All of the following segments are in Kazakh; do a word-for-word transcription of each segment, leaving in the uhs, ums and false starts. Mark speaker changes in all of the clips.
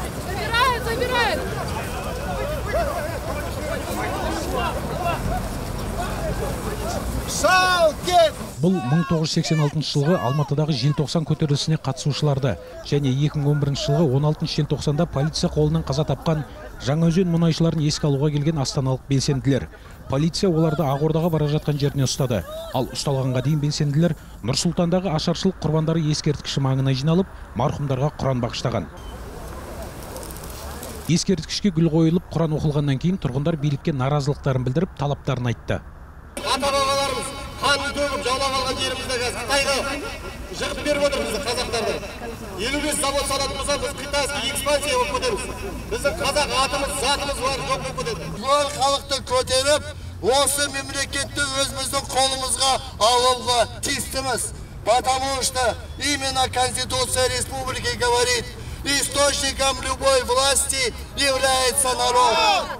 Speaker 1: Забирает, забирает.
Speaker 2: Бұл мың тоғыз жүз сексен алтыншы жылғы Алматыдағы желтоқсан көтерілісіне қатысушыларды және екі мың он бірінші жылғы он алтыншы желтоқсанда полиция қолынан қаза тапқан Жаңаөзен мұнайшыларын еске алуға келген астаналық белсенділер. Полиция оларды Ақордаға бара жатқан жеріне ұстады. Ал ұсталғанға дейін белсенділер Нұр-Сұлтандағы ашаршылық құрбандары ескерткіші маңына жиналып, марқұмдарға Құран бағыштаған. Ескерткішке гүл қойылып, Құран оқылғаннан кейін тұрғындар билікке наразылықтарын білдіріп, талаптарын айтты.
Speaker 3: Ата-бабаларымыз қанын төгіп жаулап алған жерімізді қазір Қытайға жығып беріп отыр біздің қазақтарды. елу бес завод салатын болса, біз қытайский экспансия болып кетеміз. Біздің қазақ атымыз, затымыз бар, жоқ болып кетеді.
Speaker 4: Бүкіл халықты көтеріп, осы мемлекетті өзіміздің қолымызға алуға тиістіміз. Потому что именно Конституция Республики говорит, источником любой власти является народ.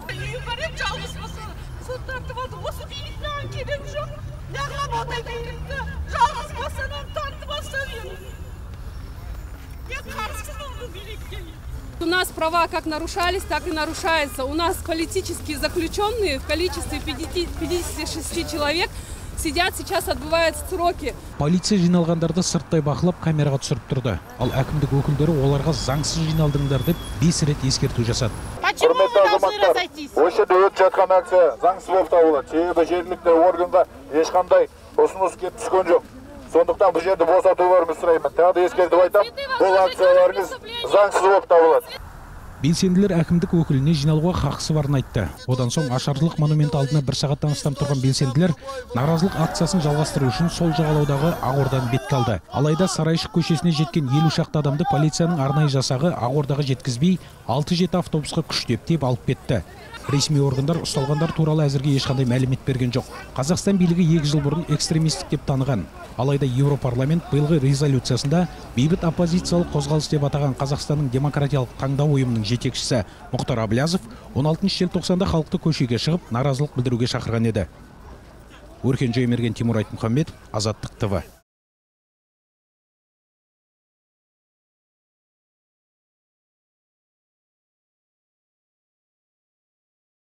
Speaker 1: У нас права как нарушались, так и нарушаются. У нас политические заключенные в количестве пятидесяти шести человек сидят, сейчас отбывают сроки.
Speaker 2: Полиция жиналғандарды сырттай бақылап камераға түсіріп тұрды. Ал әкімдік өкілдері оларға заңсыз жиналдыңдар деп бес рет ескерту жасады.
Speaker 5: Құрметті азаматтар, осы жерде өтіп жатқан акция заңсыз болып табылады. Себебі жергілікті органға ешқандай ұсыныс келіп түскен жоқ. Сондықтан бұл жерді босатуларыңызды сұраймын. Тағы да ескертіп айтамын, бұл акцияларыңыз заңсыз болып табылады.
Speaker 2: Белсенділер әкімдік өкіліне жиналуға хақысы барын айтты. Одан соң Ашаршылық монументі алдына бір сағаттан астам тұрған белсенділер наразылық акциясын жалғастыру үшін сол жағалаудағы Ақордадан бетке алды. Алайда Сарайшық көшесіне жеткен елу шақты адамды полицияның арнайы жасағы Ақордаға жеткізбей, алты жеті автобусқа күштеп тиеп алып кетті. Ресми органдар ұсталғандар туралы әзірге ешқандай мәлімет берген жоқ. Қазақстан билігі екі жыл бұрын экстремистік деп таныған. Алайда Еуропарламент биылғы резолюциясында бейбіт оппозициялық қозғалыс деп атаған Қазақстанның демократиялық таңдау ұйымының жетекшісі Мұхтар Әблязов он алтыншы желтоқсанда халықты көшеге шығып, наразылық білдіруге шақырған еді. Өркен Жаймерген, Тимур Айтмұхамбетов, Азаттық ТВ.